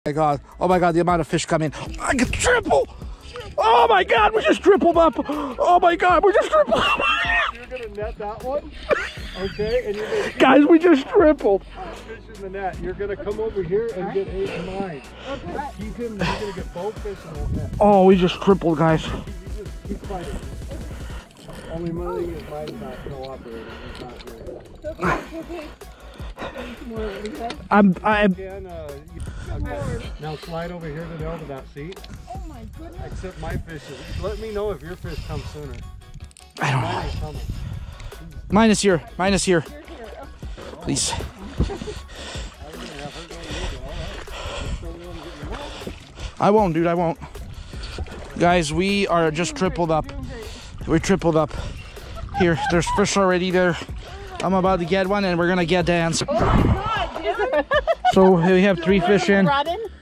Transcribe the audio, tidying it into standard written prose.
Oh my god, the amount of fish coming. I get triple. Oh my god, we just tripled up. Oh my god, we just tripled up. You're gonna net that one, okay? And you're gonna guys, we just tripled. fish in the net. You're gonna come over here and get 8 and 9. Okay. Keep him. You're gonna get both fish in that net. Oh, we just tripled, guys. You just keep fighting. Only money is mine's not cooperating. He's not doing it. I'm. Again, now slide over here to the end of that seat. Oh my goodness. Except my fish is. Let me know if your fish comes sooner. I don't Mine know. is coming. Mine is here. Mine is here. Please. I won't, dude. I won't. Guys, we are just tripled up. We're tripled up. Here, there's fish already there. I'm about to get one, and we're gonna get dance. Oh my god, dude. So we have 3 fish in.